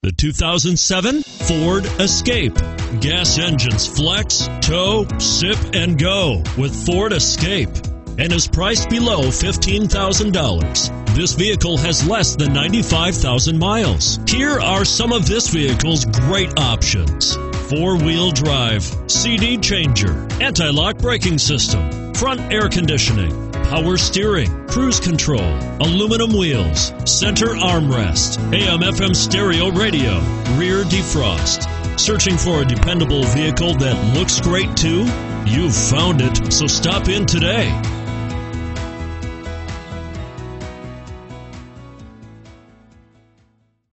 The 2007 Ford Escape. Gas engines flex, tow, sip, and go with Ford Escape, and is priced below $15,000. This vehicle has less than 95,000 miles. Here are some of this vehicle's great options: four-wheel drive, CD changer, anti-lock braking system, front air conditioning, power steering, cruise control, aluminum wheels, center armrest, AM/FM stereo radio, rear defrost. Searching for a dependable vehicle that looks great too? You've found it, so stop in today.